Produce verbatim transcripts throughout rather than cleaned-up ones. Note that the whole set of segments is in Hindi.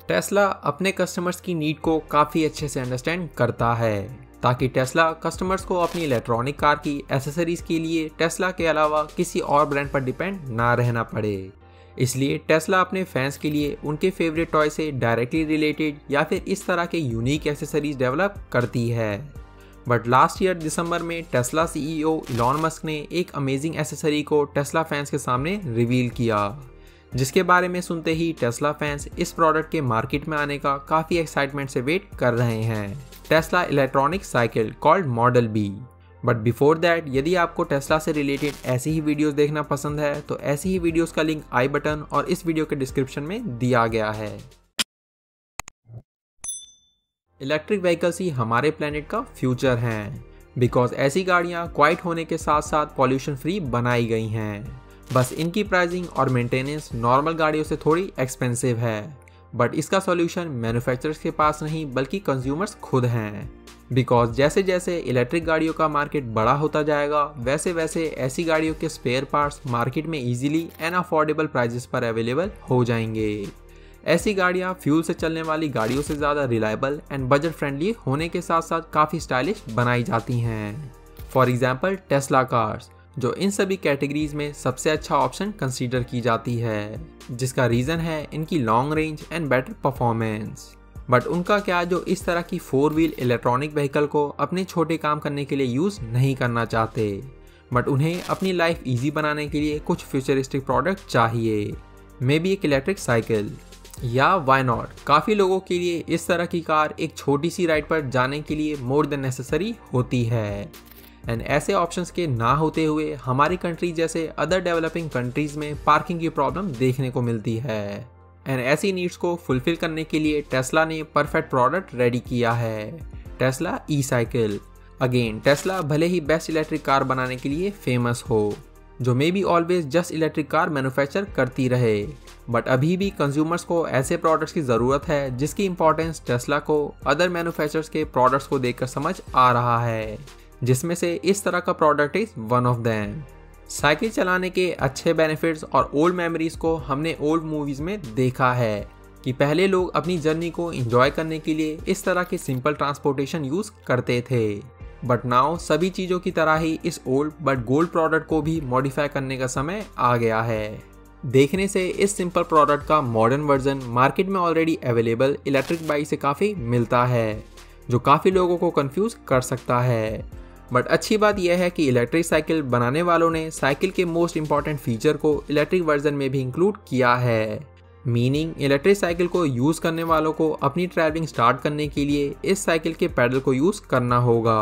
टेस्ला अपने कस्टमर्स की नीड को काफ़ी अच्छे से अंडरस्टैंड करता है ताकि टेस्ला कस्टमर्स को अपनी इलेक्ट्रॉनिक कार की एसेसरीज के लिए टेस्ला के अलावा किसी और ब्रांड पर डिपेंड ना रहना पड़े। इसलिए टेस्ला अपने फैंस के लिए उनके फेवरेट टॉय से डायरेक्टली रिलेटेड या फिर इस तरह के यूनिक एसेसरीज डेवलप करती है। बट लास्ट ईयर दिसंबर में टेस्ला सीईओ इलॉन मस्क ने एक अमेजिंग एसेसरी को टेस्ला फैंस के सामने रिवील किया, जिसके बारे में सुनते ही टेस्ला फैंस इस प्रोडक्ट के मार्केट में आने का काफ़ी एक्साइटमेंट से वेट कर रहे हैं। Tesla electronic cycle called model B. But before that, यदि आपको टेस्ला से रिलेटेड ऐसी ही वीडियोस देखना पसंद है तो ऐसी ही वीडियोस का लिंक आई बटन और इस वीडियो के डिस्क्रिप्शन में दिया गया है। इलेक्ट्रिक व्हीकल्स ही हमारे प्लेनेट का फ्यूचर हैं, बिकॉज ऐसी गाड़ियाँ क्वाइट होने के साथ साथ पॉल्यूशन फ्री बनाई गई हैं। बस इनकी प्राइसिंग और मेंटेनेंस नॉर्मल गाड़ियों से थोड़ी एक्सपेंसिव है, बट इसका सॉल्यूशन मैन्युफैक्चरर्स के पास नहीं बल्कि कंज्यूमर्स खुद हैं। बिकॉज जैसे जैसे इलेक्ट्रिक गाड़ियों का मार्केट बड़ा होता जाएगा वैसे वैसे ऐसी गाड़ियों के स्पेयर पार्ट्स मार्केट में इजीली एंड अफोर्डेबल प्राइजेस पर अवेलेबल हो जाएंगे। ऐसी गाड़ियाँ फ्यूल से चलने वाली गाड़ियों से ज़्यादा रिलायबल एंड बजट फ्रेंडली होने के साथ साथ काफ़ी स्टाइलिश बनाई जाती हैं। फॉर एग्जाम्पल टेस्ला कार्स, जो इन सभी कैटेगरीज में सबसे अच्छा ऑप्शन कंसीडर की जाती है, जिसका रीज़न है इनकी long range and better performance. But उनका क्या जो इस तरह की फोर व्हील इलेक्ट्रॉनिक व्हीकल को अपने छोटे काम करने के लिए यूज़ नहीं करना चाहते, बट उन्हें अपनी लाइफ ईजी बनाने के लिए कुछ फ्यूचरिस्टिक प्रोडक्ट चाहिए, मे बी एक इलेक्ट्रिक साइकिल या वाई नॉट। काफ़ी लोगों के लिए इस तरह की कार एक छोटी सी राइड पर जाने के लिए मोर देन नेसेसरी होती है। एंड ऐसे ऑप्शंस के ना होते हुए हमारी कंट्री जैसे अदर डेवलपिंग कंट्रीज़ में पार्किंग की प्रॉब्लम देखने को मिलती है। एंड ऐसी नीड्स को फुलफिल करने के लिए टेस्ला ने परफेक्ट प्रोडक्ट रेडी किया है, Tesla e cycle. Again, Tesla भले ही बेस्ट इलेक्ट्रिक कार बनाने के लिए फेमस हो, जो maybe always just electric car manufacture करती रहे, बट अभी भी कंज्यूमर्स को ऐसे प्रोडक्ट्स की ज़रूरत है जिसकी इंपॉर्टेंस टेस्ला को अदर मैन्युफैक्चरर्स के प्रोडक्ट्स को देखकर समझ आ रहा है, जिसमें से इस तरह का product is one of them. Cycle चलाने के अच्छे बेनिफिट्स और ओल्ड मेमोरीज को हमने ओल्ड मूवीज में देखा है कि पहले लोग अपनी जर्नी को एंजॉय करने के लिए इस तरह के सिंपल ट्रांसपोर्टेशन यूज करते थे। बट नाउ सभी चीज़ों की तरह ही इस ओल्ड बट गोल्ड प्रोडक्ट को भी मॉडिफाई करने का समय आ गया है। देखने से इस सिंपल प्रोडक्ट का मॉडर्न वर्जन मार्केट में ऑलरेडी अवेलेबल इलेक्ट्रिक बाइक से काफ़ी मिलता है, जो काफ़ी लोगों को कंफ्यूज कर सकता है। बट अच्छी बात यह है कि इलेक्ट्रिक साइकिल बनाने वालों ने साइकिल के मोस्ट इंपॉर्टेंट फीचर को इलेक्ट्रिक वर्जन में भी इंक्लूड किया है। मीनिंग, इलेक्ट्रिक साइकिल को यूज़ करने वालों को अपनी ट्रैवलिंग स्टार्ट करने के लिए इस साइकिल के पैडल को यूज़ करना होगा।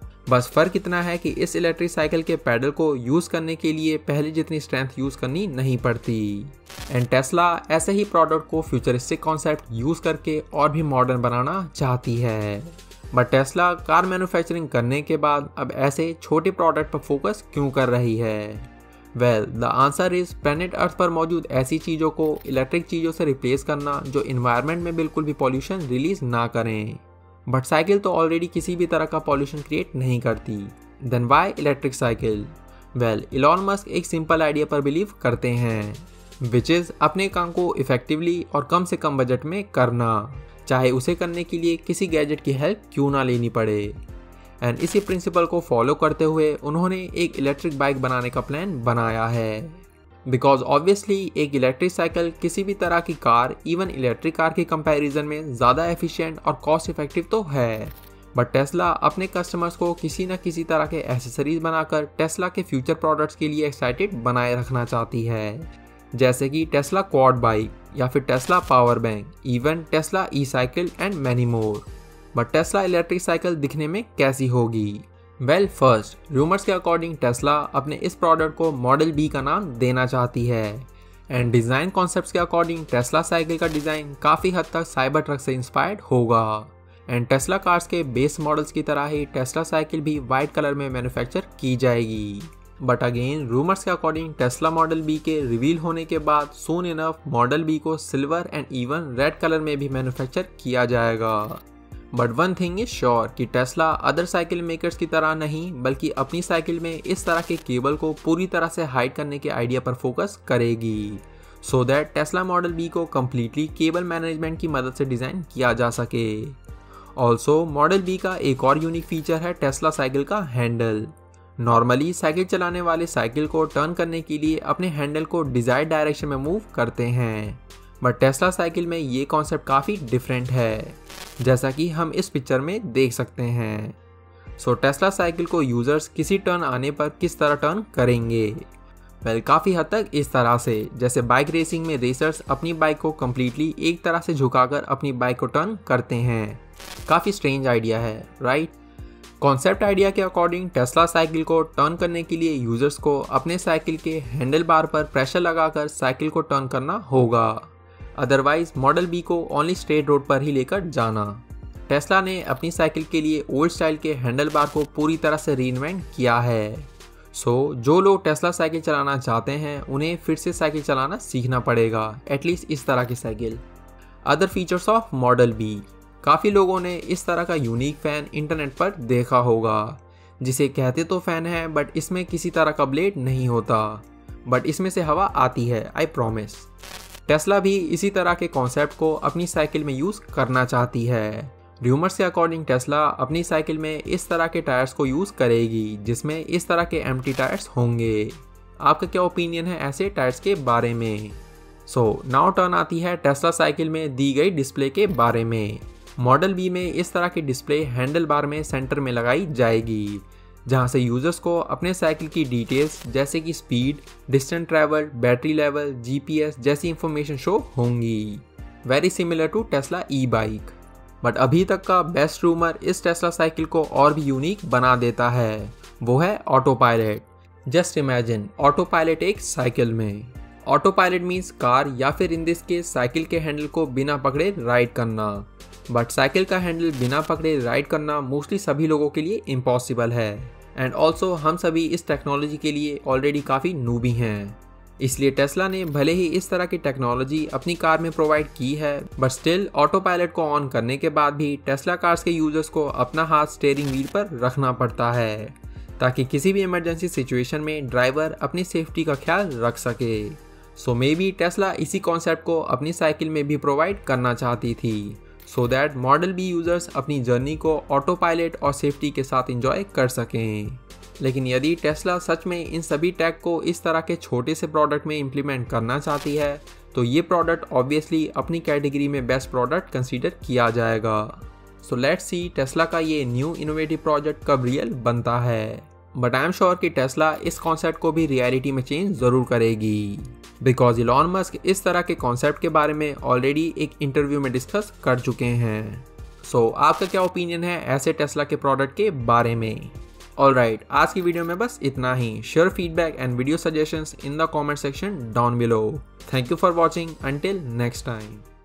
बस फ़र्क इतना है कि इस इलेक्ट्रिक साइकिल के पैडल को यूज़ करने के लिए पहले जितनी स्ट्रेंथ यूज़ करनी नहीं पड़ती। एंड टेस्ला ऐसे ही प्रोडक्ट को फ्यूचरिस्टिक कॉन्सेप्ट यूज़ करके और भी मॉडर्न बनाना चाहती है। बट टेस्ला कार मैन्युफैक्चरिंग करने के बाद अब ऐसे छोटे प्रोडक्ट पर फोकस क्यों कर रही है? Well, the answer is planet Earth पर मौजूद ऐसी चीज़ों को इलेक्ट्रिक चीज़ों से रिप्लेस करना जो इन्वायरमेंट में बिल्कुल भी पॉल्यूशन रिलीज ना करें। बट साइकिल तो ऑलरेडी किसी भी तरह का पॉल्यूशन क्रिएट नहीं करती, then why electric cycle? Well, Elon Musk एक सिंपल आइडिया पर बिलीव करते हैं, विच इज़ अपने काम को इफेक्टिवली और कम से कम बजट में करना, चाहे उसे करने के लिए किसी गैजेट की हेल्प क्यों ना लेनी पड़े। एंड इसी प्रिंसिपल को फॉलो करते हुए उन्होंने एक इलेक्ट्रिक बाइक बनाने का प्लान बनाया है। बिकॉज ऑब्वियसली एक इलेक्ट्रिक साइकिल किसी भी तरह की कार, इवन इलेक्ट्रिक कार के कंपैरिजन में ज़्यादा एफिशिएंट और कॉस्ट इफेक्टिव तो है। बट टेस्ला अपने कस्टमर्स को किसी न किसी तरह के एसेसरीज बनाकर टेस्ला के फ्यूचर प्रोडक्ट्स के लिए एक्साइटेड बनाए रखना चाहती है, जैसे कि टेस्ला क्वाड बाइक या फिर Tesla power bank, even Tesla e cycle and many more. But Tesla electric cycle दिखने में कैसी होगी? वेल, फर्स्ट रूमर्स के अकॉर्डिंग टेस्ला अपने इस प्रोडक्ट को मॉडल बी का नाम देना चाहती है। एंड डिज़ाइन कॉन्सेप्ट्स के अकॉर्डिंग टेस्ला साइकिल का डिज़ाइन काफ़ी हद तक साइबर ट्रक से इंस्पायर्ड होगा। एंड टेस्ला कार्स के बेस मॉडल्स की तरह ही टेस्ला साइकिल भी वाइट कलर में मैन्युफैक्चर की जाएगी। बट अगेन, रूमर्स के अकॉर्डिंग टेस्ला मॉडल बी के रिवील होने के बाद सून इनफ मॉडल बी को silver and even red colour में भी मैन्युफैक्चर किया जाएगा। But one thing is sure कि टेस्ला अदर साइकिल मेकर्स की तरह नहीं बल्कि अपनी साइकिल में इस तरह के केबल को पूरी तरह से हाइड करने के आइडिया पर फोकस करेगी। So that Tesla model B को कम्प्लीटली केबल मैनेजमेंट की मदद से डिज़ाइन किया जा सके। ऑल्सो मॉडल बी का एक और यूनिक फीचर है टेस्ला साइकिल का हैंडल। नॉर्मली साइकिल चलाने वाले साइकिल को टर्न करने के लिए अपने हैंडल को डिजायर्ड डायरेक्शन में मूव करते हैं, बट टेस्ला साइकिल में ये कॉन्सेप्ट काफ़ी डिफरेंट है, जैसा कि हम इस पिक्चर में देख सकते हैं। सो टेस्ला साइकिल को यूजर्स किसी टर्न आने पर किस तरह टर्न करेंगे? वेल काफ़ी हद तक इस तरह से, जैसे बाइक रेसिंग में रेसर्स अपनी बाइक को कम्प्लीटली एक तरह से झुकाकर अपनी बाइक को टर्न करते हैं। काफ़ी स्ट्रेंज आइडिया है, राइट? कॉन्सेप्ट आइडिया के अकॉर्डिंग टेस्ला साइकिल को टर्न करने के लिए यूजर्स को अपने साइकिल के हैंडल बार पर प्रेशर लगाकर साइकिल को टर्न करना होगा, अदरवाइज मॉडल बी को ओनली स्ट्रेट रोड पर ही लेकर जाना। टेस्ला ने अपनी साइकिल के लिए ओल्ड स्टाइल के हैंडल बार को पूरी तरह से रीइन्वेंट किया है। सो so, जो लोग टेस्ला साइकिल चलाना चाहते हैं उन्हें फिर से साइकिल चलाना सीखना पड़ेगा, एटलीस्ट इस तरह की cycle. Other features of model B, काफ़ी लोगों ने इस तरह का यूनिक फ़ैन इंटरनेट पर देखा होगा, जिसे कहते तो फ़ैन है बट इसमें किसी तरह का ब्लेड नहीं होता, बट इसमें से हवा आती है, आई प्रॉमिस। टेस्ला भी इसी तरह के कॉन्सेप्ट को अपनी साइकिल में यूज़ करना चाहती है। र्यूमर्स के अकॉर्डिंग टेस्ला अपनी साइकिल में इस तरह के टायर्स को यूज़ करेगी जिसमें इस तरह के एम्प्टी टायर्स होंगे। आपका क्या ओपिनियन है ऐसे टायर्स के बारे में? सो नाउ टर्न आती है टेस्ला साइकिल में दी गई डिस्प्ले के बारे में। मॉडल बी में इस तरह की डिस्प्ले हैंडल बार में सेंटर में लगाई जाएगी, जहां से यूजर्स को अपने साइकिल की डिटेल्स जैसे कि speed, distance travel, battery level, GPS जैसी इंफॉर्मेशन शो होंगी। Very similar to Tesla e bike. But अभी तक का बेस्ट रूमर इस टेस्ला साइकिल को और भी यूनिक बना देता है, वो है autopilot. Just imagine autopilot एक साइकिल में। ऑटो पायलट मीन्स कार या फिर इन दिस केस साइकिल के हैंडल को बिना पकड़े राइड करना, बट साइकिल का हैंडल बिना पकड़े राइड करना मोस्टली सभी लोगों के लिए इम्पॉसिबल है, एंड ऑल्सो हम सभी इस टेक्नोलॉजी के लिए ऑलरेडी काफ़ी नूबी हैं। इसलिए टेस्ला ने भले ही इस तरह की टेक्नोलॉजी अपनी कार में प्रोवाइड की है, बट स्टिल ऑटो पायलट को ऑन करने के बाद भी टेस्ला कार्स के यूजर्स को अपना हाथ स्टीयरिंग व्हील पर रखना पड़ता है, ताकि किसी भी इमरजेंसी सिचुएशन में ड्राइवर अपनी सेफ्टी का ख्याल रख सके। सो मे बी टेस्ला इसी कॉन्सेप्ट को अपनी साइकिल में भी प्रोवाइड करना चाहती थी, so that model B users अपनी जर्नी को ऑटो पायलट और सेफ्टी के साथ एंजॉय कर सकें। लेकिन यदि टेस्ला सच में इन सभी टैग को इस तरह के छोटे से प्रोडक्ट में इम्प्लीमेंट करना चाहती है, तो ये प्रोडक्ट ऑब्वियसली अपनी कैटेगरी में बेस्ट प्रोडक्ट कंसीडर किया जाएगा। सो लेट्स सी टेस्ला का ये न्यू इनोवेटिव प्रोजेक्ट कब रियल बनता है, बट आई एम श्योर कि टेस्ला इस कॉन्सेप्ट को भी रियलिटी में चेंज ज़रूर करेगी, बिकॉज इलॉन मस्क इस तरह के कॉन्सेप्ट के बारे में ऑलरेडी एक इंटरव्यू में डिस्कस कर चुके हैं। सो so, आपका क्या ओपिनियन है ऐसे टेस्ला के प्रोडक्ट के बारे में? ऑलराइट, आज की वीडियो में बस इतना ही। Share feedback and video suggestions in the comment section down below. Thank you for watching, until next time.